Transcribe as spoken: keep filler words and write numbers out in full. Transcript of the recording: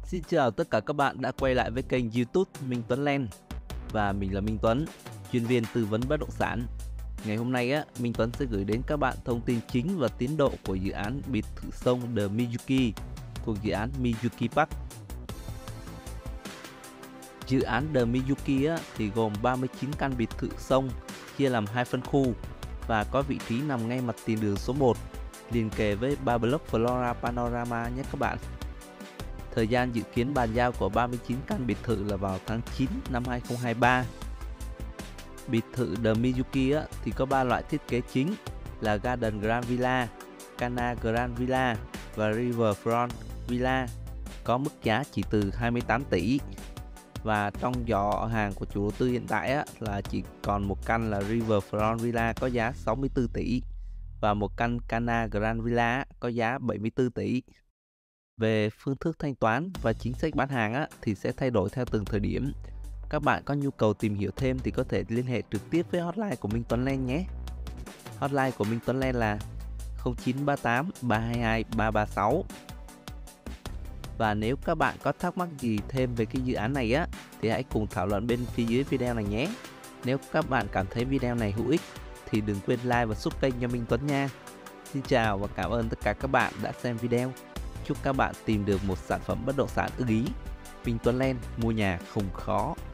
Xin chào tất cả các bạn đã quay lại với kênh YouTube Minh Tuấn Land. Và mình là Minh Tuấn, chuyên viên tư vấn bất động sản. Ngày hôm nay á, Minh Tuấn sẽ gửi đến các bạn thông tin chính và tiến độ của dự án biệt thự sông The Miyuki thuộc dự án Miyuki Park. Dự án The Miyuki á, thì gồm ba mươi chín căn biệt thự sông chia làm hai phân khu và có vị trí nằm ngay mặt tiền đường số một, liền kề với ba block Flora Panorama nhé các bạn. Thời gian dự kiến bàn giao của ba mươi chín căn biệt thự là vào tháng chín năm hai nghìn không trăm hai mươi ba. Biệt thự The Miyuki á, thì có ba loại thiết kế chính là Garden Grand Villa, Cana Grand Villa và Riverfront Villa, có mức giá chỉ từ hai mươi tám tỷ. Và trong giỏ hàng của chủ đầu tư hiện tại á, là chỉ còn một căn là Riverfront Villa có giá sáu mươi tư tỷ và một căn Cana Grand Villa á, có giá bảy mươi tư tỷ. Về phương thức thanh toán và chính sách bán hàng á, thì sẽ thay đổi theo từng thời điểm. Các bạn có nhu cầu tìm hiểu thêm thì có thể liên hệ trực tiếp với hotline của Minh Tuấn Land nhé. Hotline của Minh Tuấn Land là không chín ba tám ba hai hai ba ba sáu. Và nếu các bạn có thắc mắc gì thêm về cái dự án này á, thì hãy cùng thảo luận bên phía dưới video này nhé. Nếu các bạn cảm thấy video này hữu ích thì đừng quên like và sub kênh cho Minh Tuấn nha. Xin chào và cảm ơn tất cả các bạn đã xem video. Chúc các bạn tìm được một sản phẩm bất động sản ưng ý. Minh Tuấn Land, mua nhà không khó.